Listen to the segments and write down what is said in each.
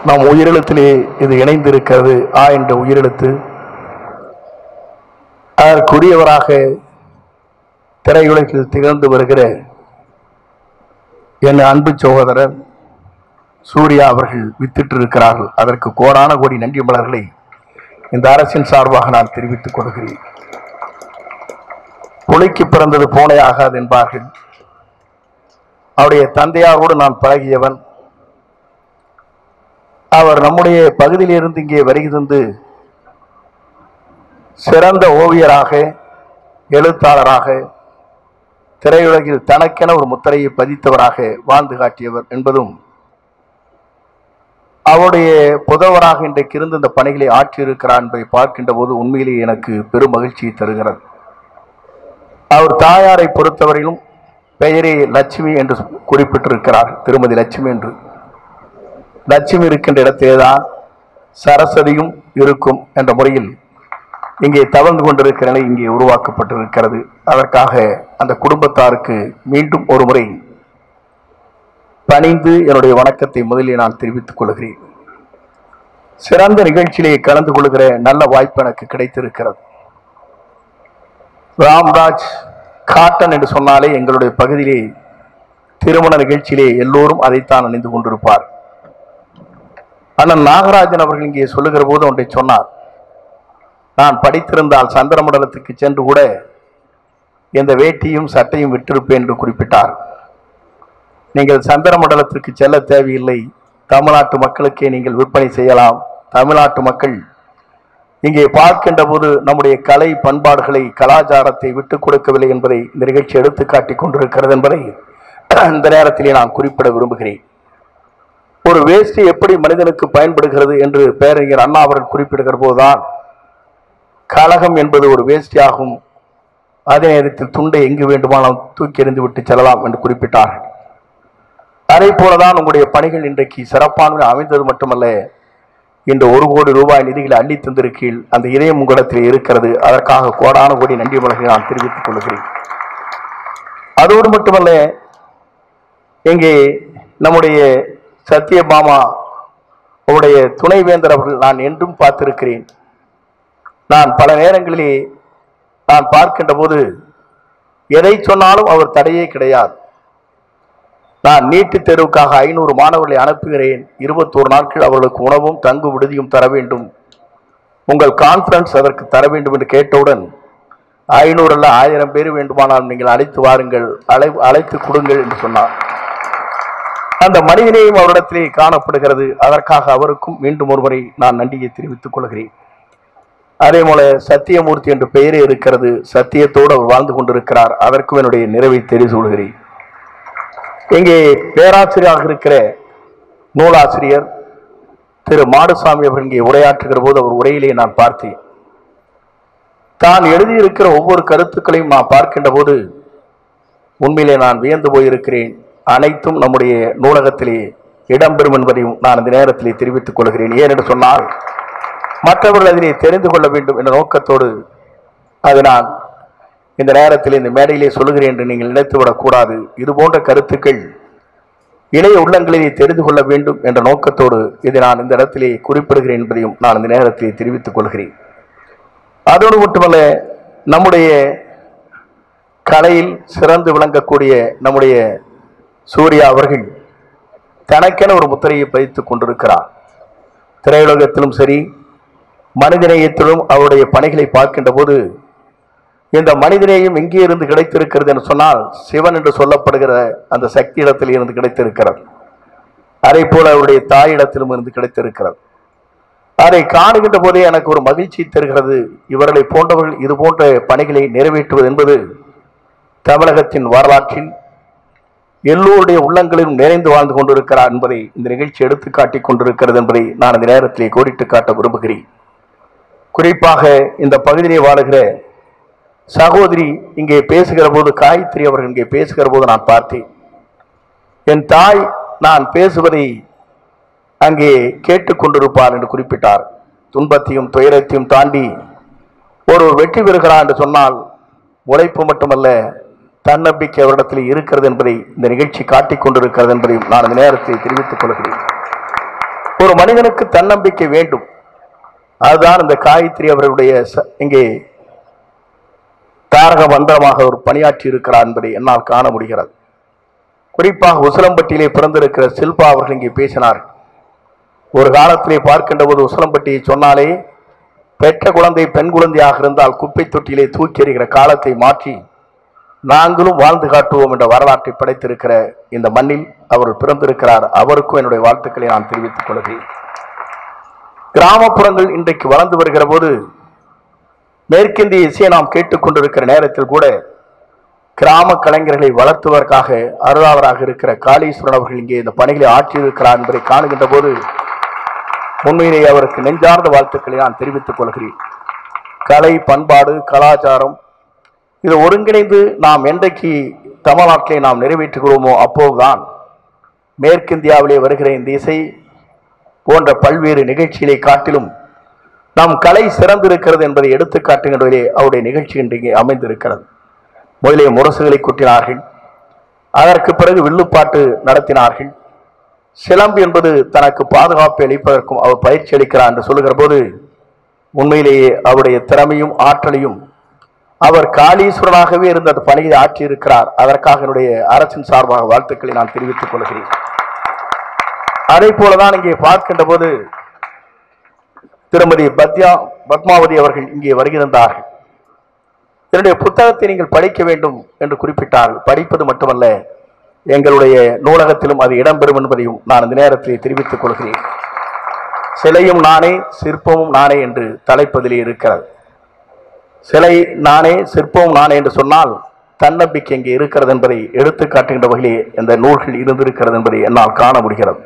நம் உயிரெழுத்திலே இது இணைந்திருக்கிறது. என்ற உயிரெழுத்து. அதற்குரியவராக திரையுலகில் திகழ்ந்து வருகிற என் அன்பு சகோதரர் சூர்யா அவர்கள் வித்திட்டு இருக்கிறார்கள். அதற்கு கோடான கோடி நன்றி மலர்களை இந்த அரசின் சார்பாக நான் தெரிவித்துக் கொள்கிறேன். புலிக்கு பிறந்தது பூனை ஆகாது என்பார்கள். அவருடைய தந்தையாரோடு நான் பழகியவன். அவர் நம்முடைய பகுதியிலிருந்து இங்கே வருகை தந்து சிறந்த ஓவியராக, எழுத்தாளராக, திரையுலகில் தனக்கென ஒரு முத்திரையை பதித்தவராக வாழ்ந்து காட்டியவர் என்பதும், அவருடைய புதல்வராக இன்றைக்கு இருந்து இந்த பணிகளை ஆற்றியிருக்கிறார் என்பதை பார்க்கின்ற போது உண்மையிலேயே எனக்கு பெரும் மகிழ்ச்சியை தருகிறது. அவர் தாயாரை பொறுத்தவரையிலும் பெயரே லட்சுமி என்று குறிப்பிட்டிருக்கிறார். திருமதி லட்சுமி என்று. லட்சுமி இருக்கின்ற இடத்திலேதான் சரஸ்வதியும் இருக்கும் என்ற முறையில் இங்கே தவழ்ந்து கொண்டிருக்கிற நிலை இங்கே உருவாக்கப்பட்டிருக்கிறது. அதற்காக அந்த குடும்பத்தாருக்கு மீண்டும் ஒரு முறை பணிந்து என்னுடைய வணக்கத்தை முதலில் நான் தெரிவித்துக் கொள்கிறேன். சிறந்த நிகழ்ச்சியிலே கலந்து கொள்கிற நல்ல வாய்ப்பு எனக்கு கிடைத்திருக்கிறது. ராம்ராஜ் காட்டன் என்று சொன்னாலே எங்களுடைய பகுதியிலே திருமண நிகழ்ச்சியிலே எல்லோரும் அதைத்தான் அணிந்து கொண்டிருப்பார். அண்ணன் நாகராஜன் அவர்கள் இங்கே சொல்லுகிற போது ஒன்றை சொன்னார். நான் படித்திருந்தால் சந்திரமண்டலத்துக்கு சென்று கூட இந்த வேட்டியும் சட்டையும் விட்டிருப்பேன் என்று குறிப்பிட்டார். நீங்கள் சந்திரமண்டலத்திற்கு செல்ல தேவையில்லை. தமிழ்நாட்டு மக்களுக்கே நீங்கள் விற்பனை செய்யலாம். தமிழ்நாட்டு மக்கள் இங்கே பார்க்கின்ற போது நம்முடைய கலை பண்பாடுகளை, கலாச்சாரத்தை விட்டுக் கொடுக்கவில்லை என்பதை இந்த நிகழ்ச்சி எடுத்து காட்டிக் கொண்டிருக்கிறது என்பதை இந்த நேரத்திலே நான் குறிப்பிட விரும்புகிறேன். ஒரு வேஷ்டி எப்படி மனிதனுக்கு பயன்படுகிறது என்று பேரறிஞர் அண்ணா அவர்கள் குறிப்பிடுகிற போதுதான் கலகம் என்பது ஒரு வேஷ்டியாகும். அதே நேரத்தில் துண்டை எங்கு வேண்டுமானாலும் தூக்கி எறிந்து விட்டு செல்லலாம் என்று குறிப்பிட்டார்கள். அதே போலதான் உங்களுடைய பணிகள் இன்றைக்கு சிறப்பான அமைந்தது மட்டுமல்ல, இன்று 1 கோடி ரூபாய் நிதிகளை அள்ளி தந்திருக்கீழ் அந்த இதயம் உங்களிடத்தில் இருக்கிறது. அதற்காக கோடான கோடி நன்றி மலர்களை நான் தெரிவித்துக் கொள்கிறேன். அதோடு மட்டுமல்ல, இங்கே நம்முடைய சத்யபாமா அவருடைய துணைவேந்தர் அவர்கள் நான் என்றும் பார்த்திருக்கிறேன். நான் பல நேரங்களிலே நான் பார்க்கின்ற போது எதை சொன்னாலும் அவர் தடையே கிடையாது. நான் நீட்டுத் தேர்வுக்காக 500 மாணவர்களை அனுப்புகிறேன். 21 நாட்கள் அவர்களுக்கு உணவும் தங்கு விடுதியும் தர வேண்டும். உங்கள் கான்ஃபரன்ஸ் அதற்கு தர வேண்டும் என்று கேட்டவுடன் 500 அல்ல 1000 பேர் வேண்டுமானால் நீங்கள் அழைத்து வாருங்கள், அழைத்து கொடுங்கள் என்று சொன்னார். அந்த மனிதனையும் அவரிடத்திலே காணப்படுகிறது. அதற்காக அவருக்கும் மீண்டும் ஒருமுறை நான் நன்றியை தெரிவித்துக் கொள்கிறேன். அதே போல சத்தியமூர்த்தி என்ற பெயரே இருக்கிறது. சத்தியத்தோடு அவர் வாழ்ந்து கொண்டிருக்கிறார். அதற்கும் என்னுடைய நிறைவை தெரிந்து கொள்கிறேன். இங்கே பேராசிரியராக இருக்கிற நூலாசிரியர் திரு மாடுசாமி அவர்கள் இங்கே உரையாற்றுகிற போது அவர் உரையிலே நான் பார்த்தேன். தான் எழுதியிருக்கிற ஒவ்வொரு கருத்துக்களையும் நான் பார்க்கின்ற போது உண்மையிலே நான் வியந்து போயிருக்கிறேன். அனைத்தும் நம்முடைய நூலகத்திலே இடம்பெறும் என்பதையும் நான் இந்த நேரத்திலே தெரிவித்துக் கொள்கிறேன். ஏனென்று சொன்னால் மற்றவர்கள் அதனை தெரிந்து கொள்ள வேண்டும் என்ற நோக்கத்தோடு அது நான் இந்த நேரத்தில் இந்த மேடையிலே சொல்லுகிறேன் என்று நீங்கள் நினைத்துவிடக்கூடாது. இது போன்ற கருத்துக்கள் இளைய உள்ளங்களிலே தெரிந்து கொள்ள வேண்டும் என்ற நோக்கத்தோடு இதை நான் இந்த இடத்திலே குறிப்பிடுகிறேன் என்பதையும் நான் இந்த நேரத்திலே தெரிவித்துக் கொள்கிறேன். அதோடு மட்டுமல்ல, நம்முடைய கலையில் சிறந்து விளங்கக்கூடிய நம்முடைய சூர்யா அவர்கள் தனக்கென ஒரு முத்திரையை பதித்துக் கொண்டிருக்கிறார். திரையுலகத்திலும் சரி, மனிதநேயத்திலும் அவருடைய பணிகளை பார்க்கின்ற போது இந்த மனிதநேயம் எங்கே இருந்து கிடைத்திருக்கிறது என்று சொன்னால் சிவன் என்று சொல்லப்படுகிற அந்த சக்தி இடத்தில் இருந்து கிடைத்திருக்கிறது. அதே போல அவருடைய தாயிடத்திலும் இருந்து கிடைத்திருக்கிறது. அதை காணுகின்ற போதே எனக்கு ஒரு மகிழ்ச்சி தருகிறது. இவர்களை போன்றவர்கள் இது போன்ற பணிகளை நிறைவேற்றுவது என்பது தமிழகத்தின் வரலாற்றில் எல்லோருடைய உள்ளங்களிலும் நிறைந்து வாழ்ந்து கொண்டிருக்கிறார் என்பதை இந்த நிகழ்ச்சி எடுத்து காட்டிக் கொண்டிருக்கிறது என்பதை நான் இந்த நேரத்திலே கோடிட்டு காட்ட விரும்புகிறேன். குறிப்பாக இந்த பகுதியிலே வாழுகிற சகோதரி இங்கே பேசுகிற போது, காயத்ரி அவர்கள் இங்கே பேசுகிற போது நான் பார்த்தேன். என் தாய் நான் பேசுவதை அங்கே கேட்டுக்கொண்டிருப்பார் என்று குறிப்பிட்டார். துன்பத்தையும் துயரத்தையும் தாண்டி ஒரு வெற்றி பெறுகிறார் என்று சொன்னால் உழைப்பு மட்டுமல்ல, தன்னம்பிக்கை அவரிடத்தில் இருக்கிறது என்பதை இந்த நிகழ்ச்சி காட்டிக் கொண்டிருக்கிறது என்பதையும் நான் இந்த நேரத்தில் தெரிவித்துக் கொள்கிறேன். ஒரு மனிதனுக்கு தன்னம்பிக்கை வேண்டும். அதுதான் இந்த காயத்ரி அவர்களுடைய இங்கே தாரக மந்திரமாக ஒரு பணியாற்றி இருக்கிறார் என்பதை என்னால் காண முடிகிறது. குறிப்பாக உசிலம்பட்டியிலே பிறந்திருக்கிற சில்பா அவர்கள் இங்கே பேசினார். ஒரு காலத்திலே பார்க்கின்ற போது உசிலம்பட்டியை சொன்னாலே பெற்ற குழந்தை பெண் குழந்தையாக இருந்தால் குப்பை தொட்டியிலே தூக்கி எறிகிற காலத்தை மாற்றி நாங்களும் வாழ்ந்து காட்டுவோம் என்ற வரலாற்றை படைத்திருக்கிற இந்த மண்ணில் அவர் பிறந்திருக்கிறார். அவருக்கும் என்னுடைய வாழ்த்துக்களை நான் தெரிவித்துக் கொள்கிறேன். கிராமப்புறங்கள் இன்றைக்கு வளர்ந்து வருகிற போது மேற்கிந்திய இசையை நாம் கேட்டுக்கொண்டிருக்கிற நேரத்தில் கூட கிராம கலைஞர்களை வளர்த்துவதற்காக அருளாளராக இருக்கிற காளீஸ்வரன் அவர்கள் இங்கே இந்த பணிகளை ஆற்றியிருக்கிறார் என்பதை காணுகின்ற போது உண்மையிலேயே அவருக்கு நெஞ்சார்ந்த வாழ்த்துக்களை நான் தெரிவித்துக் கொள்கிறேன். கலை, பண்பாடு, கலாச்சாரம் இது ஒருங்கிணைந்து நாம் என்றைக்கு தமிழ்நாட்டிலே நாம் நிறைவேற்றுகிறோமோ அப்போதுதான் மேற்கிந்தியாவிலே வருகிற இந்த இசை போன்ற பல்வேறு நிகழ்ச்சிகளை காட்டிலும் நம் கலை சிறந்திருக்கிறது என்பதை எடுத்து காட்டுகின்றதிலே அவருடைய நிகழ்ச்சி இன்றைக்கு அமைந்திருக்கிறது. முதலே முரசுகளை குட்டினார்கள், அதற்கு பிறகு வில்லுப்பாட்டு நடத்தினார்கள். சிலம்பு என்பது தனக்கு பாதுகாப்பை அளிப்பதற்கும் அவர் பயிற்சி அளிக்கிறார் என்று சொல்லுகிற போது உண்மையிலேயே அவருடைய திறமையும் ஆற்றலையும் அவர் காளீஸ்வரனாகவே இருந்த அந்த பணியை ஆற்றியிருக்கிறார். அதற்காக என்னுடைய அரசின் சார்பாக வாழ்த்துக்களை நான் தெரிவித்துக் கொள்கிறேன். அதே போலதான் இங்கே பார்க்கின்ற போது திருமதி பத்மாவதி அவர்கள் இங்கே வருகிறார்கள். என்னுடைய புத்தகத்தை நீங்கள் படிக்க வேண்டும் என்று குறிப்பிட்டார்கள். படிப்பது மட்டுமல்ல, எங்களுடைய நூலகத்திலும் அது இடம்பெறும் என்பதையும் நான் இந்த நேரத்தில் தெரிவித்துக் கொள்கிறேன். சிலையும் நானே சிற்பமும் நானே என்று தலைப்பதிலே இருக்கிறது. சிலை நானே சிற்பமும் நானே என்று சொன்னால் தன்னம்பிக்கை இங்கே இருக்கிறது என்பதை எடுத்து காட்டுகின்ற வகையிலே இந்த நூல்கள் இருந்திருக்கிறது என்பதை என்னால் காண முடிகிறது.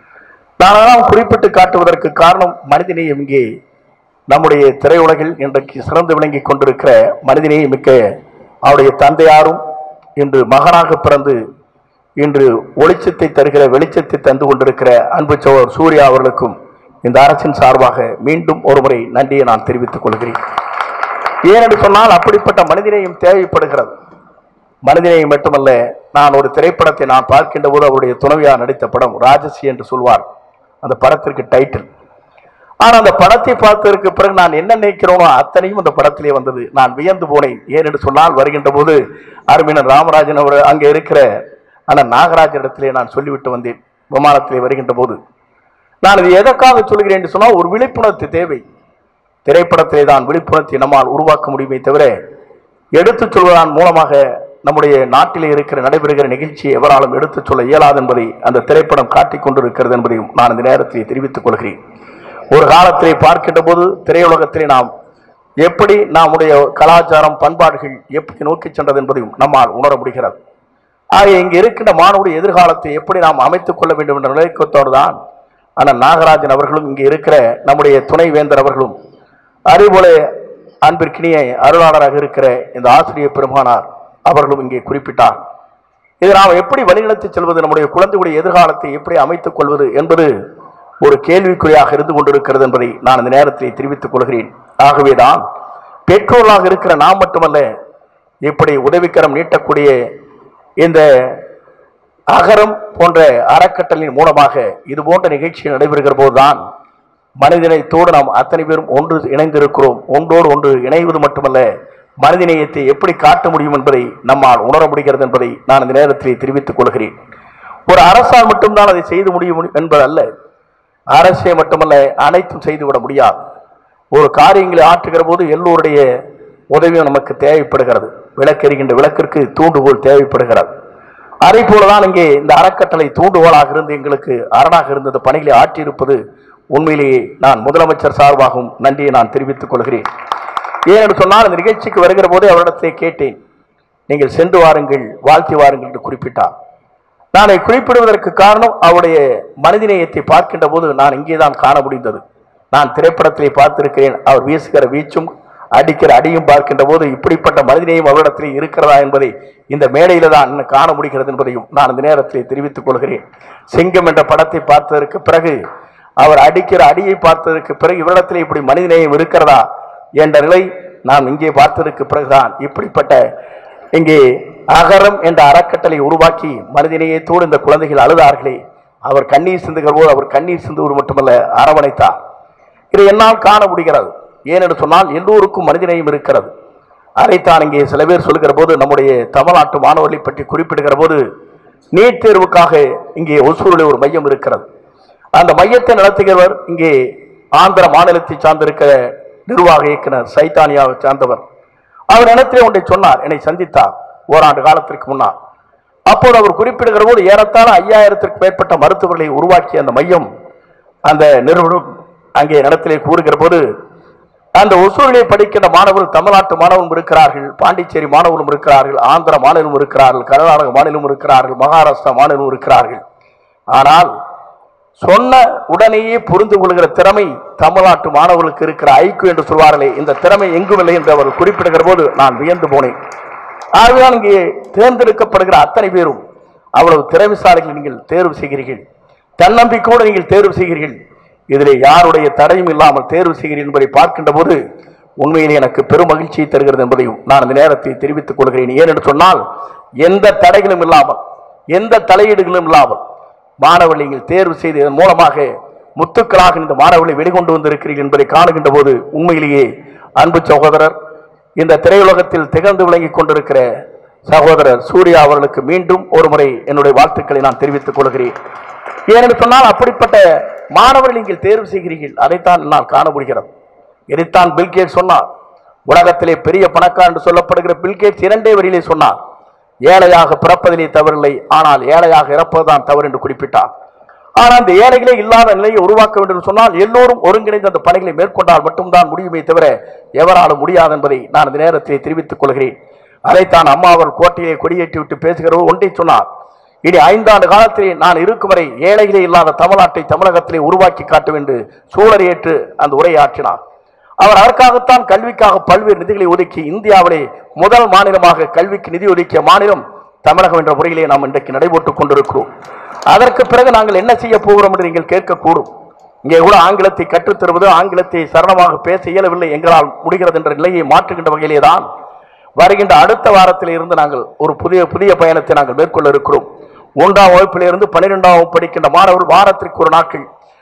நான் குறிப்பிட்டு காட்டுவதற்கு காரணம் மனிதநேயம். இங்கே நம்முடைய திரையுலகில் இன்றைக்கு சிறந்து விளங்கி கொண்டிருக்கிற மனிதநேயம் மிக்க அவருடைய தந்தையாரும் இன்று மகனாக பிறந்து இன்று ஒளிச்சத்தை தருகிற வெளிச்சத்தை தந்து கொண்டிருக்கிற அன்பு சோழர் சூர்யா அவர்களுக்கும் இந்த அரசின் சார்பாக மீண்டும் ஒருமுறை நன்றியை நான் தெரிவித்துக் கொள்கிறேன். ஏனென்று சொன்னால் அப்படிப்பட்ட மனிதநேயம் தேவைப்படுகிறது. மனிதநேயம் மட்டுமல்ல, நான் ஒரு திரைப்படத்தை நான் பார்க்கின்ற போது அவருடைய துணைவியார் நடித்த படம் ராஜசி என்று சொல்வார் அந்த படத்திற்கு டைட்டில். ஆனால் அந்த படத்தை பார்த்ததற்கு பிறகு நான் என்ன நினைக்கிறோனோ அத்தனையும் அந்த படத்திலே வந்தது. நான் வியந்து போனேன். ஏனென்று சொன்னால் வருகின்ற போது அருமையன் ராமராஜன் அவர் அங்கே இருக்கிற ஆனால் நாகராஜன் இடத்திலே நான் சொல்லிவிட்டு வந்தேன். விமானத்திலே வருகின்ற போது நான் இது எதற்காக சொல்கிறேன் என்று சொன்னால் ஒரு விழிப்புணர்வு தேவை. திரைப்படத்திலே தான் விழிப்புணர்வை நம்மால் உருவாக்க முடியுமே தவிர எடுத்துச் சொல்வதன் மூலமாக நம்முடைய நாட்டிலே இருக்கிற நடைபெறுகிற நிகழ்ச்சியை எவராலும் எடுத்துச் சொல்ல இயலாது என்பதை அந்த திரைப்படம் காட்டிக் கொண்டிருக்கிறது என்பதையும் நான் இந்த நேரத்திலே தெரிவித்துக் கொள்கிறேன். ஒரு காலத்திலே பார்க்கின்ற போது திரையுலகத்திலே நாம் எப்படி நம்முடைய கலாச்சாரம் பண்பாடுகள் எப்படி நோக்கி சென்றது என்பதையும் நம்மால் உணர முடிகிறது. ஆக இங்கே இருக்கின்ற மாணவருடைய எதிர்காலத்தை எப்படி நாம் அமைத்துக் கொள்ள வேண்டும் என்ற நிலைக்கத்தோடு தான் ஆனால் நாகராஜன் அவர்களும் இங்கே இருக்கிற நம்முடைய துணைவேந்தர் அவர்களும் அதேபோல அன்பிற்கினிய அருளாளராக இருக்கிற இந்த ஆசிரியர் பெருமானார் அவர்களும் இங்கே குறிப்பிட்டார். இதை நாம் எப்படி வழிநடத்தி செல்வது, நம்முடைய குழந்தைகளுடைய எதிர்காலத்தை எப்படி அமைத்துக் கொள்வது என்பது ஒரு கேள்விக்குறியாக இருந்து கொண்டிருக்கிறது என்பதை நான் இந்த நேரத்தில் தெரிவித்துக் கொள்கிறேன். ஆகவேதான் பெற்றோர்களாக இருக்கிற நாம் மட்டுமல்ல, இப்படி உதவிக்கரம் நீட்டக்கூடிய இந்த அகரம் போன்ற அறக்கட்டளின் மூலமாக இது போன்ற நிகழ்ச்சி நடைபெறுகிற போதுதான் மனிதநேயத்தோடு நாம் அத்தனை பேரும் ஒன்று இணைந்திருக்கிறோம். ஒன்றோடு ஒன்று இணைவது மட்டுமல்ல, மனிதநேயத்தை எப்படி காட்ட முடியும் என்பதை நம்மால் உணர முடிகிறது என்பதை நான் இந்த நேரத்தில் தெரிவித்துக் கொள்கிறேன். ஒரு அரசால் மட்டும்தான் அதை செய்து முடியும் என்பதல்ல. அரசே மட்டுமல்ல, அனைத்தும் செய்துவிட முடியாது. ஒரு காரியங்களை ஆற்றுகிற போது எல்லோருடைய உதவியும் நமக்கு தேவைப்படுகிறது. விளக்கெறிகின்ற விளக்கிற்கு தூண்டுகோல் தேவைப்படுகிறது. அதே போலதான் இங்கே இந்த அறக்கட்டளை தூண்டுகோலாக இருந்து எங்களுக்கு அரணாக இருந்த பணிகளை ஆற்றியிருப்பது உண்மையிலேயே நான் முதலமைச்சர் சார்பாகவும் நன்றியை நான் தெரிவித்துக் கொள்கிறேன். ஏனென்று சொன்னால் இந்த நிகழ்ச்சிக்கு வருகிற போதே அவரிடத்தை கேட்டேன், நீங்கள் சென்று வாருங்கள், வாழ்த்தி வாருங்கள் என்று குறிப்பிட்டார். நான் அதை குறிப்பிடுவதற்கு காரணம் அவருடைய மனிதநேயத்தை பார்க்கின்ற போது நான் இங்கேதான் காண முடிந்தது. நான் திரைப்படத்திலே பார்த்திருக்கிறேன். அவர் வீசுகிற வீச்சும் அடிக்கிற அடியும் பார்க்கின்ற போது இப்படிப்பட்ட மனிதநேயம் அவரிடத்திலே இருக்கிறதா என்பதை இந்த மேடையில தான் காண முடிகிறது என்பதையும் நான் இந்த நேரத்திலே தெரிவித்துக் கொள்கிறேன். சிங்கம் என்ற படத்தை பார்த்ததற்கு பிறகு அவர் அடிக்கிற அடியை பார்த்ததற்கு பிறகு இவரிடத்திலே இப்படி மனிதநேயம் இருக்கிறதா என்ற நிலை நாம் இங்கே பார்த்ததற்கு பிறகுதான் இப்படிப்பட்ட இங்கே அகரம் என்ற அறக்கட்டளை உருவாக்கி மனிதநேயத்தோடு இந்த குழந்தைகள் அழுதார்களே, அவர் கண்ணீர் சிந்துகிற போது அவர் கண்ணீர் சிந்துவது மட்டுமல்ல, அரவணைத்தார். இதை என்னால் காண முடிகிறது. ஏனென்று சொன்னால் எல்லோருக்கும் மனிதநேயம் இருக்கிறது. அதைத்தான் இங்கே சில பேர் சொல்லுகிற போது, நம்முடைய தமிழ்நாட்டு மாணவர்களை பற்றி குறிப்பிடுகிற போது, நீட் தேர்வுக்காக இங்கே ஒசூரில் ஒரு மையம் இருக்கிறது. அந்த மையத்தை நடத்துகிறவர் இங்கே ஆந்திர மாநிலத்தை சார்ந்திருக்கிற நிர்வாக இயக்குனர் சைத்தானியாவை சார்ந்தவர். அவர் இடத்திலே ஒன்றை சொன்னார், என்னை சந்தித்தார் ஓராண்டு காலத்திற்கு முன்னால். அப்போது அவர் குறிப்பிடுகிற போது ஏறத்தாழ 5000த்திற்கு மேற்பட்ட மருத்துவர்களை உருவாக்கிய அந்த மையம், அந்த நிறுவனம் அங்கே நடத்திலே கூறுகிற போது, அந்த ஒசூரிலே படிக்கின்ற மாணவர்கள் தமிழ்நாட்டு மாணவர்களும் இருக்கிறார்கள், பாண்டிச்சேரி மாணவர்களும் இருக்கிறார்கள், ஆந்திர மாநிலம் இருக்கிறார்கள், கர்நாடக மாநிலம் இருக்கிறார்கள், மகாராஷ்டிரா மாநிலம் இருக்கிறார்கள். ஆனால் சொன்ன உடனேயே புரிந்து கொள்கிற திறமை தமிழ்நாட்டு மாணவர்களுக்கு இருக்கிற ஐக்கியம் என்று சொல்வார்களே, இந்த திறமை எங்கும் இல்லை என்று அவர் குறிப்பிடுகிற போது நான் வியந்து போனேன். ஆகவேதான் இங்கே தேர்ந்தெடுக்கப்படுகிற அத்தனை பேரும் அவ்வளவு திறமைசாலிகள் நீங்கள் தேர்வு செய்கிறீர்கள், தன்னம்பிக்கையோடு நீங்கள் தேர்வு செய்கிறீர்கள். இதிலே யாருடைய தடையும் இல்லாமல் தேர்வு செய்கிறீர்கள் என்பதை பார்க்கின்ற போது உண்மையிலே எனக்கு பெரும் மகிழ்ச்சியை தருகிறது என்பதையும் நான் இந்த நேரத்தை தெரிவித்துக் கொள்கிறேன். ஏனென்று சொன்னால் எந்த தடைகளும் இல்லாமல், எந்த தலையீடுகளும் இல்லாமல் மாணவர்களை நீங்கள் தேர்வு செய்து இதன் மூலமாக முத்துக்களாக இந்த மாணவர்களை வெளிக்கொண்டு வந்திருக்கிறீர்கள் என்பதை காணுகின்ற போது உண்மையிலேயே அன்பு சகோதரர், இந்த திரையுலகத்தில் திகழ்ந்து விளங்கிக் கொண்டிருக்கிற சகோதரர் சூர்யா அவர்களுக்கு மீண்டும் ஒரு முறை என்னுடைய வாழ்த்துக்களை நான் தெரிவித்துக் கொள்கிறேன். ஏனென்று சொன்னால் அப்படிப்பட்ட மாணவர்கள் நீங்கள் தேர்வு செய்கிறீர்கள், அதைத்தான் நான் காண முடிகிறது. இதைத்தான் பில்கேட்ஸ் சொன்னார். உலகத்திலே பெரிய பணக்காரர் என்று சொல்லப்படுகிற பில்கேட்ஸ் 2 வரியிலே சொன்னார், ஏழையாக பிறப்பதிலே தவறில்லை, ஆனால் ஏழையாக இறப்பதுதான் தவறு என்று குறிப்பிட்டார். ஆனால் அந்த ஏழைகளே இல்லாத நிலையை உருவாக்க வேண்டும் என்று சொன்னால் எல்லோரும் ஒருங்கிணைந்த அந்த பணிகளை மேற்கொண்டால் மட்டும்தான் முடியுமே தவிர எவராலும் முடியாது என்பதை நான் இந்த நேரத்தில் தெரிவித்துக் கொள்கிறேன். அதைத்தான் அம்மா அவர் கோட்டையை கொடியேற்றி விட்டு பேசுகிறவர் ஒன்றை சொன்னார், இனி 5 ஆண்டு காலத்திலே நான் இருக்கும் வரை ஏழைகளே இல்லாத தமிழ்நாட்டை தமிழகத்திலே உருவாக்கி காட்ட வேண்டும் சூழலை ஏற்று அந்த உரையாற்றினார். அவர் அதற்காகத்தான் கல்விக்காக பல்வேறு நிதிகளை ஒதுக்கி இந்தியாவிலே முதல் மாநிலமாக கல்விக்கு நிதி ஒதுக்கிய மாநிலம் தமிழகம் என்ற முறையிலே நாம் இன்றைக்கு நடைபெற்றுக் கொண்டிருக்கிறோம். அதற்கு பிறகு நாங்கள் என்ன செய்ய போகிறோம் என்று நீங்கள் கேட்கக்கூடும். இங்கே கூட ஆங்கிலத்தை கற்றுத்தருவது, ஆங்கிலத்தை சரணமாக பேச இயலவில்லை, எங்களால் முடிகிறது என்ற நிலையை மாற்றுகின்ற வகையிலே தான் வருகின்ற அடுத்த வாரத்தில் இருந்து நாங்கள் ஒரு புதிய பயணத்தை நாங்கள் மேற்கொள்ள இருக்கிறோம். 1ஆம் வகுப்பிலிருந்து 12ஆம் வகுப்பு படிக்கின்ற மாணவர்கள் வாரத்திற்கு ஒரு நாட்கள்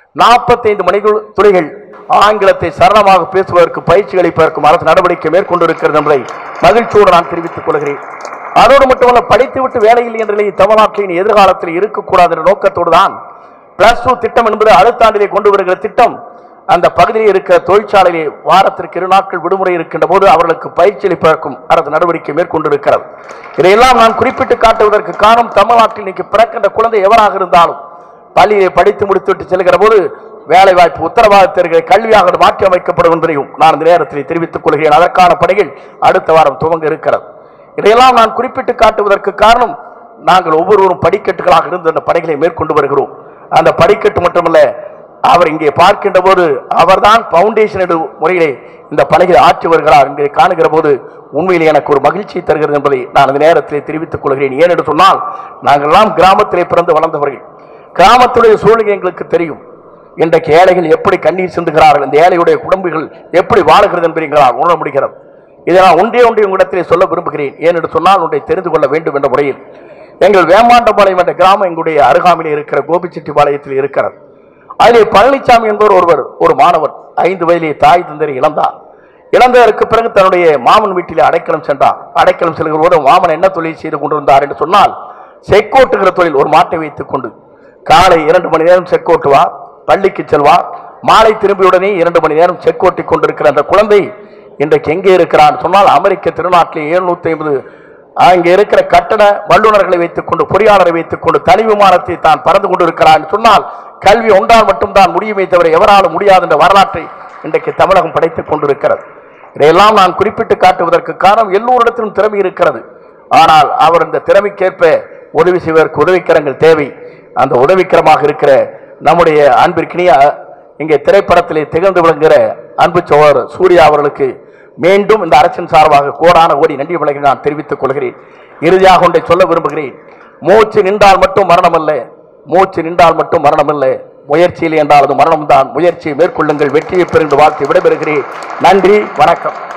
45 மணிகள் துளிகள் ஆங்கிலத்தை சரணமாக பேசுவதற்கு பயிற்சி அளிப்பதற்கும் அரசு நடவடிக்கை மேற்கொண்டிருக்கிறது என்பதை மகிழ்ச்சியோடு நான் தெரிவித்துக் கொள்கிறேன். அதோடு மட்டுமல்ல, படித்துவிட்டு வேலையில் என்ற நிலையை தமிழ்நாட்டின் எதிர்காலத்தில் இருக்கக்கூடாது என்ற நோக்கத்தோடு தான் +2 திட்டம் என்பது அடுத்த ஆண்டிலே கொண்டு வருகிற திட்டம். அந்த பகுதியில் இருக்கிற தொழிற்சாலையிலே வாரத்திற்கு 2 நாட்கள் விடுமுறை இருக்கின்ற போது அவர்களுக்கு பயிற்சி அளிப்பதற்கும் அரசு நடவடிக்கை மேற்கொண்டிருக்கிறது. இதையெல்லாம் நான் குறிப்பிட்டு காட்டுவதற்கு காரணம், தமிழ்நாட்டில் இன்னைக்கு பிறக்கின்ற குழந்தை எவராக இருந்தாலும் பள்ளியை படித்து முடித்துவிட்டு செல்கிற போது வேலைவாய்ப்பு உத்தரவாதத்திற்கு கல்வியாக மாற்றி அமைக்கப்படும் என்பதையும் நான் இந்த நேரத்தில் தெரிவித்துக் கொள்கிறேன். அதற்கான பணிகள் அடுத்த வாரம் துவங்க இருக்கிறது. இதையெல்லாம் நான் குறிப்பிட்டு காட்டுவதற்கு காரணம், நாங்கள் ஒவ்வொருவரும் படிக்கட்டுகளாக இருந்து அந்த பணிகளை மேற்கொண்டு வருகிறோம். அந்த படிக்கட்டு மட்டுமல்ல, அவர் இங்கே பார்க்கின்ற போது அவர்தான் பவுண்டேஷன் என்ற முறையிலே இந்த பணிகளை ஆற்றி வருகிறார் என்பதை காணுகிற போது உண்மையிலே எனக்கு ஒரு மகிழ்ச்சியை தருகிறது என்பதை நான் இந்த நேரத்திலே தெரிவித்துக் கொள்கிறேன். ஏனென்று சொன்னால் நாங்கள் எல்லாம் கிராமத்திலே பிறந்து வளர்ந்தவர்கள், கிராமத்துடைய சூழ்நிலை எங்களுக்கு தெரியும். இன்றைக்கு ஏழைகள் எப்படி கண்ணீர் சிந்துகிறார்கள், இந்த ஏழையுடைய குடும்பங்கள் எப்படி வாழுகிறது என்பதை எங்களால் உணர முடிகிறது. இதை நான் ஒன்றே உங்களிடத்திலே சொல்ல விரும்புகிறேன். ஏனென்று சொன்னால் ஒன்றை தெரிந்து கொள்ள வேண்டும் என்ற முறையில் எங்கள் வேமாண்டபாளையம் என்ற கிராமம் எங்களுடைய அருகாமையில் இருக்கிற கோபிச்செட்டிப்பாளையத்தில் இருக்கிறது. அதிலே பழனிசாமி என்பவர் ஒரு மாணவர் 5 வயதிலே தாய் தந்தரை இழந்தார். இழந்ததற்கு பிறகு தன்னுடைய மாமன் வீட்டிலே அடைக்கலம் சென்றார். அடைக்கலம் செல்கிற போது மாமன் என்ன தொழில் செய்து கொண்டிருந்தார் என்று சொன்னால், செக்கோட்டுகிற தொழில். ஒரு மாட்டை வைத்துக் கொண்டு காலை 2 மணி நேரம் செக்கோட்டுவார், பள்ளிக்கு செல்வார், மாலை திரும்பியுடனே 2 மணி நேரம் செக்கோட்டி கொண்டிருக்கிற அந்த குழந்தை இன்றைக்கு எங்கே இருக்கிறான் சொன்னால், அமெரிக்க திருநாட்டிலே 750 அங்கே இருக்கிற கட்டட வல்லுநர்களை வைத்துக் கொண்டு, பொறியாளரை வைத்துக் கொண்டு தனி விமானத்தை தான் பறந்து கொண்டிருக்கிறான் சொன்னால், கல்வி ஒன்றால் மட்டும்தான் முடியுமே தவிர எவராலும் முடியாது என்ற வரலாற்றை இன்றைக்கு தமிழகம் படைத்துக் கொண்டிருக்கிறது. இதையெல்லாம் நான் குறிப்பிட்டு காட்டுவதற்கு காரணம், எல்லோரிடத்திலும் திறமை இருக்கிறது. ஆனால் அவர் இந்த திறமைக்கேற்ப உதவி செய்வதற்கு உதவிக்கரங்கள் தேவை. அந்த உதவிக்கரமாக இருக்கிற நம்முடைய அன்பிற்கினிய இங்கே திரைப்படத்திலே திகழ்ந்து விளங்குகிற அன்பு சகோதரர் சூர்யா அவர்களுக்கு மீண்டும் இந்த அரசின் சார்பாக கோடான கோடி நன்றி விலகி நான் தெரிவித்துக் கொள்கிறேன். இறுதியாக ஒன்றை சொல்ல விரும்புகிறேன். மூச்சு நின்றால் மட்டும் மரணம் அல்ல, மூச்சு நின்றால் மட்டும் மரணம் அல்ல, முயற்சியில் என்றால் அது மரணம் தான். முயற்சியை மேற்கொள்ளுங்கள், வெற்றியை பெறுகின்ற வாழ்க்கை விடைபெறுகிறேன். நன்றி, வணக்கம்.